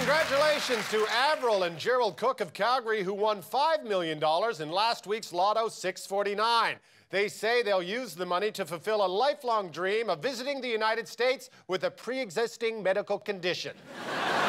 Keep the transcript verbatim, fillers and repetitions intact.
Congratulations to Avril and Gerald Cook of Calgary, who won five million dollars in last week's Lotto six forty-nine. They say they'll use the money to fulfill a lifelong dream of visiting the United States with a pre-existing medical condition.